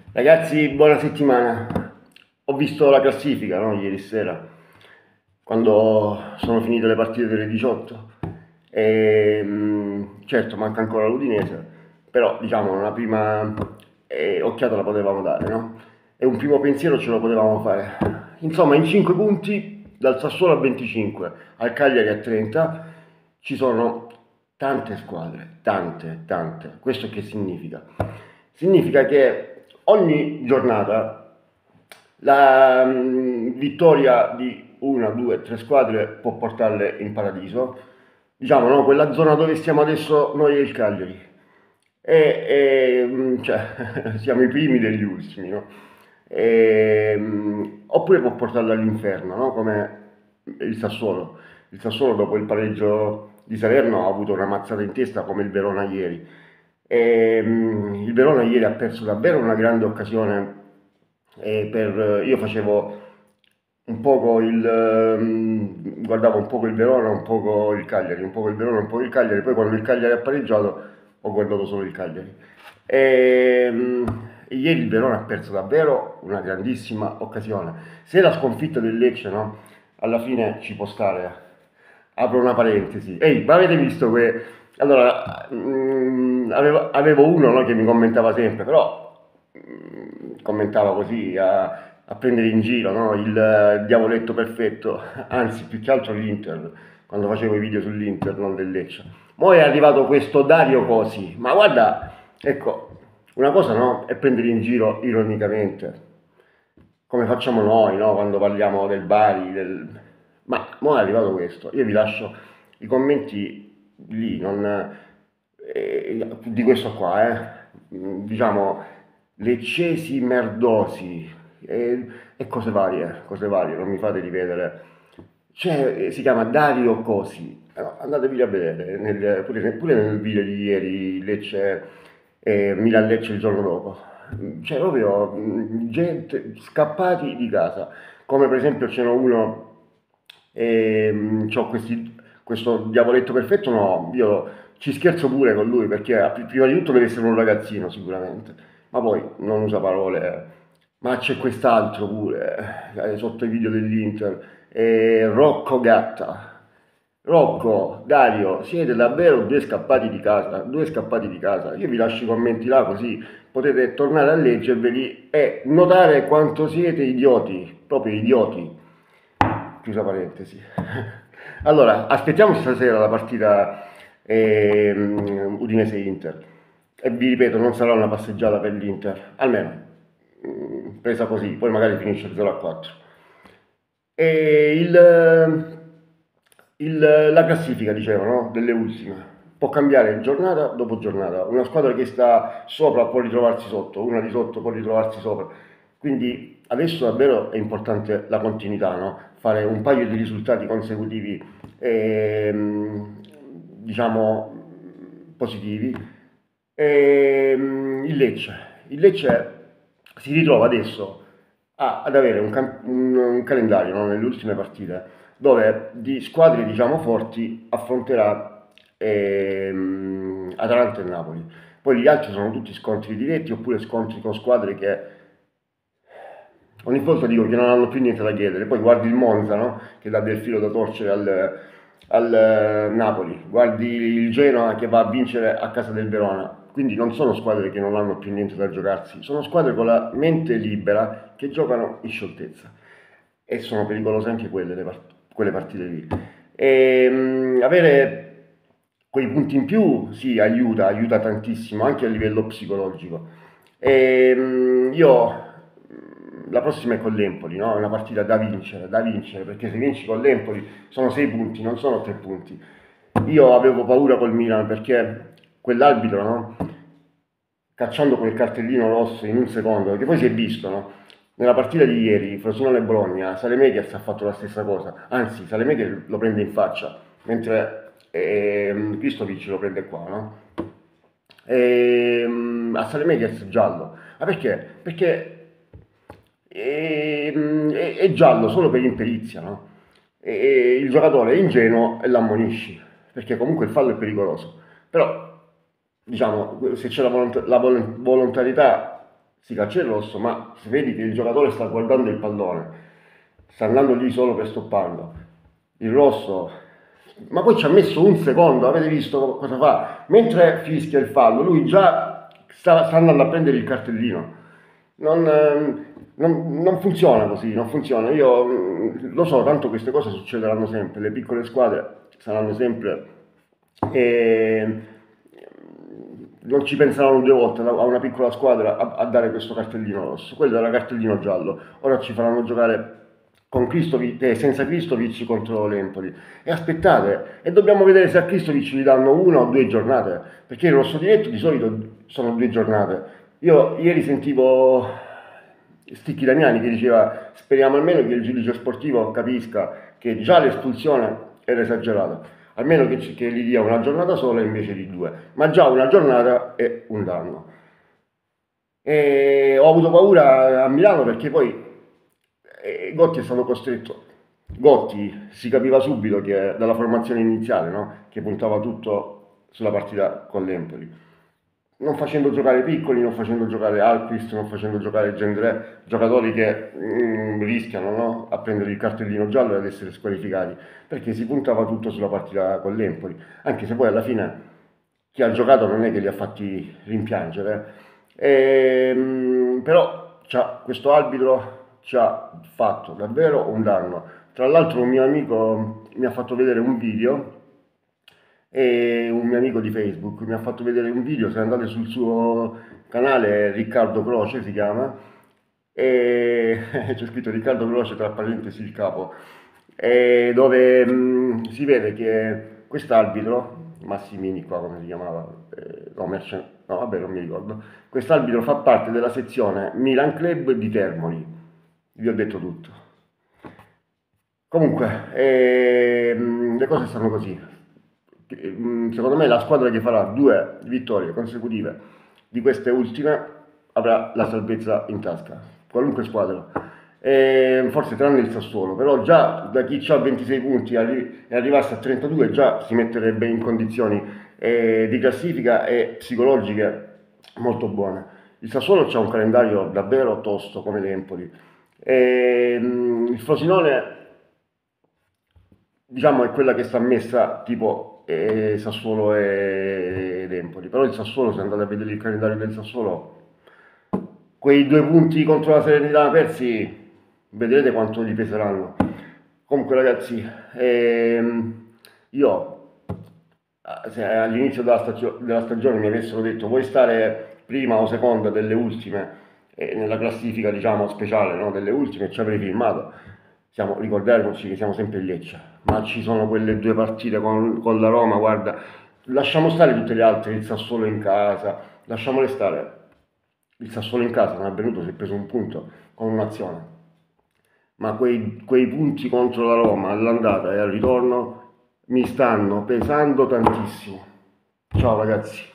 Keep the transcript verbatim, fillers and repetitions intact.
Ragazzi, buona settimana. Ho visto la classifica, no, ieri sera, quando sono finite le partite delle diciotto. E, mh, certo, manca ancora l'Udinese, però diciamo una prima eh, occhiata la potevamo dare, no? E un primo pensiero ce lo potevamo fare. Insomma, in cinque punti, dal Sassuolo a venticinque al Cagliari a trenta, ci sono tante squadre, tante, tante. Questo che significa? Significa che ogni giornata la mh, vittoria di una, due, tre squadre può portarle in paradiso, diciamo, no? Quella zona dove stiamo adesso noi e il Cagliari. E, e, mh, cioè, siamo i primi degli ultimi, no? E, mh, oppure può portarla all'inferno, no? Come il Sassuolo. Il Sassuolo dopo il pareggio di Salerno ha avuto una mazzata in testa come il Verona ieri. E, mh, il Verona ieri ha perso davvero una grande occasione. E per, io facevo un poco il ehm, guardavo un poco il Verona, un poco il Cagliari, un poco il Verona, un poco il Cagliari, poi quando il Cagliari ha pareggiato ho guardato solo il Cagliari. E, mh, ieri il Verona ha perso davvero una grandissima occasione. Se la sconfitta del Lecce, no, alla fine ci può stare. Apro una parentesi. Ehi, ma avete visto che... Allora, mh, avevo, avevo uno, no, che mi commentava sempre, però mh, commentava così a, a prendere in giro, no, il eh, diavoletto perfetto, anzi più che altro l'Inter, quando facevo i video sull'Inter, non del Lecce. Poi è arrivato questo Dario Cosi, ma guarda, ecco, una cosa no, è prendere in giro ironicamente, come facciamo noi, no, quando parliamo del Bari, del... ma mo è arrivato questo, io vi lascio i commenti lì, non, eh, di questo qua, eh, diciamo, leccesi merdosi e, e cose varie, cose varie, non mi fate rivedere. Cioè, eh, si chiama Dario Cosi, allora, andatevi a vedere, nel- pure, nel pure nel video di ieri, Lecce, eh, Milan-Lecce il giorno dopo. Cioè, proprio mh, gente scappati di casa, come per esempio c'era uno, ehm, c'ho questi, questo diavoletto perfetto, no, io ci scherzo pure con lui perché ah, prima di tutto deve essere un ragazzino sicuramente, ma poi non usa parole, ma c'è quest'altro pure, eh, sotto i video dell'Inter, eh, Rocco Gatta. Rocco, Dario, siete davvero due scappati di casa, due scappati di casa. Io vi lascio i commenti là così potete tornare a leggerveli e notare quanto siete idioti, proprio idioti. Chiusa parentesi. Allora, aspettiamo stasera la partita ehm, Udinese-Inter. E vi ripeto, non sarà una passeggiata per l'Inter, almeno mm, presa così, poi magari finisce zero a quattro. E il, il- la classifica, dicevo, no? Delle ultime. Può cambiare giornata dopo giornata. Una squadra che sta sopra può ritrovarsi sotto, una di sotto può ritrovarsi sopra. Quindi adesso davvero è importante la continuità, no? Fare un paio di risultati consecutivi, ehm, diciamo, positivi. Ehm, il Lecce. Il Lecce si ritrova adesso a- ad avere un, cam- un- un calendario, no, nelle ultime partite dove di squadre diciamo forti affronterà ehm, Atalanta e Napoli. Poi gli altri sono tutti scontri diretti oppure scontri con squadre che ogni volta dico che non hanno più niente da chiedere. Poi guardi il Monza, no? Che dà del filo da torcere al, al eh, Napoli, guardi il Genoa che va a vincere a casa del Verona. Quindi non sono squadre che non hanno più niente da giocarsi, sono squadre con la mente libera che giocano in scioltezza e sono pericolose anche quelle, le part- quelle partite lì. E, mh, avere quei punti in più sì, aiuta, aiuta tantissimo anche a livello psicologico. E, mh, io mh, la prossima è con l'Empoli, no? È una partita da vincere, da vincere, perché se vinci con l'Empoli sono sei punti, non sono tre punti. Io avevo paura col Milan perché quell'arbitro, no? Cacciando quel cartellino rosso in un secondo, che poi si è visto, no? Nella partita di ieri, Frosinone-Bologna, Salemekers ha fatto la stessa cosa, anzi Salemekers lo prende in faccia, mentre ehm, Kristovic lo prende qua, no? Ehm, a Salemekers giallo. Ma perché? Perché ehm, è, è giallo solo per imperizia, no? E, e il giocatore è ingenuo e l'ammonisci, perché comunque il fallo è pericoloso. Però, diciamo, se c'è la, volont- la vol- volontarietà si caccia il rosso, ma se vedi che il giocatore sta guardando il pallone, sta andando lì solo per stopparlo, il rosso, ma poi ci ha messo un secondo, avete visto cosa fa? Mentre fischia il fallo, lui già sta, sta andando a prendere il cartellino. Non, ehm, non, non funziona così, non funziona. Io mm, lo so, tanto queste cose succederanno sempre, le piccole squadre saranno sempre e non ci penseranno due volte a una piccola squadra a, a dare questo cartellino rosso. Quello era cartellino giallo. Ora ci faranno giocare con Kristovic, eh, senza Kristovic contro l'Empoli. E aspettate, e dobbiamo vedere se a Kristovic gli danno una o due giornate, perché il rosso diretto di solito sono due giornate. Io ieri sentivo Sticchi Damiani che diceva speriamo almeno che il giudice sportivo capisca che già l'espulsione era esagerata, almeno che, ci, che gli dia una giornata sola invece di due, ma già una giornata è un danno. E ho avuto paura a Milano perché poi eh, Gotti è stato costretto. Gotti si capiva subito che dalla formazione iniziale, no? Che puntava tutto sulla partita con l'Empoli. Non facendo giocare piccoli, non facendo giocare Alquist, non facendo giocare Gendré, giocatori che mm, rischiano, no? A prendere il cartellino giallo e ad essere squalificati, perché si puntava tutto sulla partita con l'Empoli, anche se poi alla fine chi ha giocato non è che li ha fatti rimpiangere. E, mm, però c'ha, questo arbitro ci ha fatto davvero un danno. Tra l'altro un mio amico mi ha fatto vedere un video, e un mio amico di Facebook mi ha fatto vedere un video, se andate sul suo canale, Riccardo Croce si chiama, e c'è scritto Riccardo Croce tra parentesi il capo, e dove mh, si vede che quest'arbitro, Massimini qua come si chiamava, eh, no, Merce- no vabbè non mi ricordo, quest'arbitro fa parte della sezione Milan Club di Termoli, vi ho detto tutto. Comunque, ehm, le cose stanno così. Secondo me la squadra che farà due vittorie consecutive di queste ultime avrà la salvezza in tasca, qualunque squadra. E forse tranne il Sassuolo, però già da chi ha ventisei punti e arrivasse a trentadue già si metterebbe in condizioni eh, di classifica e psicologiche molto buone. Il Sassuolo ha un calendario davvero tosto come l'Empoli. E, mh, il Frosinone diciamo è quella che sta messa tipo eh, Sassuolo e, ed Empoli, però il Sassuolo, se andate a vedere il calendario del Sassuolo, quei due punti contro la Serenità persi, vedrete quanto gli peseranno. Comunque ragazzi, ehm, io se all'inizio della, stagio- della stagione mi avessero detto vuoi stare prima o seconda delle ultime, eh, nella classifica diciamo speciale, no, delle ultime, ci avrei firmato. Siamo, ricordiamoci che siamo sempre in Lecce, ma ci sono quelle due partite con, con la Roma, guarda, lasciamo stare tutte le altre, il Sassuolo in casa, lasciamole stare. Il Sassuolo in casa non è venuto, si è preso un punto con un'azione, ma quei, quei punti contro la Roma all'andata e al ritorno mi stanno pesando tantissimo. Ciao ragazzi.